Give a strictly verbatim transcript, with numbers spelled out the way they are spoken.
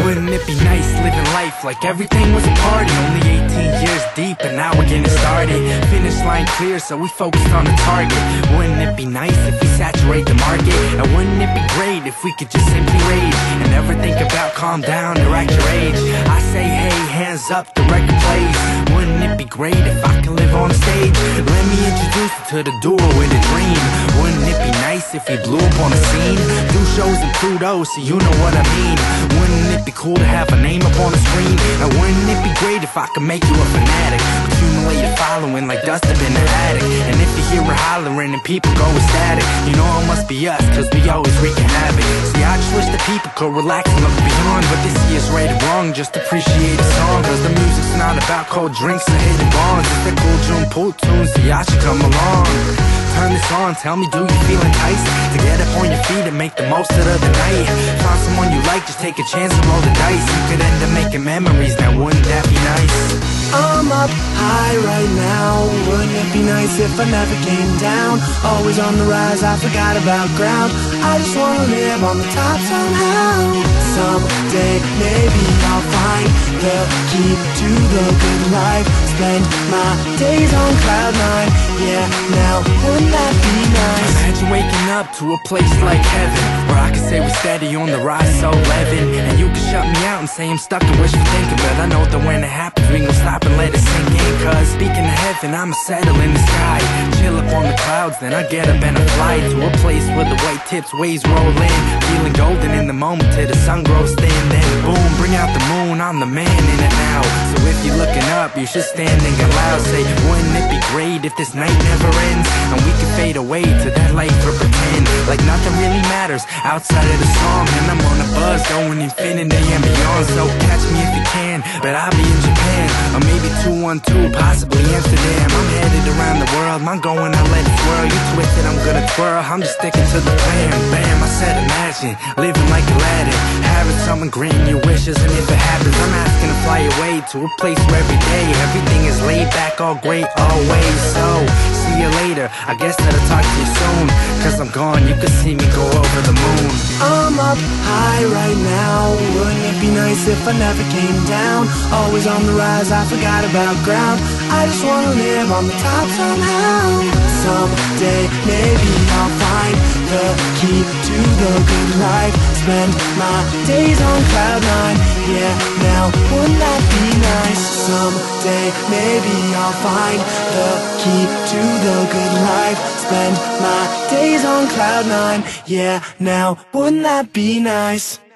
Wouldn't it be nice living life like everything was a party? Only eighteen years deep and now we're getting started. Finish line clear so we focused on the target. Wouldn't it be nice if we saturate the market? And wouldn't it be great if we could just simply rage and never think about calm down or act your age? I say hey, hands up, the record plays. Wouldn't it be great if I can live on stage? Let me introduce you to the duo with a dream. Wouldn't it be nice if we blew up on the scene? Do shows in Pluto, so you know what I mean. Wouldn't it be cool to have a name up on the screen? And wouldn't it be great if I could make you a fanatic? Accumulate a following like dust up in the attic. And if you hear her hollering and people go ecstatic, you know it must be us, cause we always wreaking havoc. See, I just wish the people could relax and look beyond what this year's rated wrong. Just appreciate the song, cause the music's not about cold drinks or hitting bonds. It's the cool June pool tune, so y'all should come along. Turn this on, tell me, do you feel enticed to get up on your feet and make the most of the night? Find someone you like, just take a chance and roll the dice. You could end up making memories, now wouldn't that be nice? I'm up high right now. Wouldn't it be nice if I never came down? Always on the rise, I forgot about ground. I just wanna live on the top somehow. Someday maybe I'll find the key to the good life. Spend my days on cloud nine. Yeah, now wouldn't that be nice? Imagine waking up to a place like heaven, where I can say we're steady on the rise, so eleven. And you can shut me out and say I'm stuck and wish for thinking, but I know that when it happens we gon' stop and let it sink in. Cause speaking of heaven, I'ma settle in the sky, chill up on the clouds, then I get up and I fly to a place where the white tips waves roll in, feeling golden in the moment till the sun grows thin. Then boom, bring out the moon, I'm the man in it now. So if you're looking up, you should stand and get loud. Say, wouldn't it be great if this night never ends, and we could fade away to that light for pretend, like nothing really matters outside of the song. And I'm on a buzz going infinity and beyond. So catch me if you can, but I'll be in Japan, or maybe two one two, possibly Amsterdam. I'm headed around the world, I'm going, I let it swirl. You twist it, I'm gonna twirl, I'm just sticking to the plan. Bam, I said imagine, living like Aladdin, having someone granting your wishes. And if it happens, I'm asking to fly away to a place where every day everything is laid back, all great, always. So, see you later, I guess that I'll talk to you soon, cause I'm gone, you can see me go over the moon. I'm up high right now. Wouldn't it be nice if I never came down? Always on the rise, I forgot about ground. I just wanna live on the top somehow. Someday maybe I'll find the key to the good life. Spend my days on cloud nine. Yeah, now wouldn't that be nice? Someday maybe I'll find the key to the good life. Spend my days on cloud nine. Yeah, now wouldn't that be nice?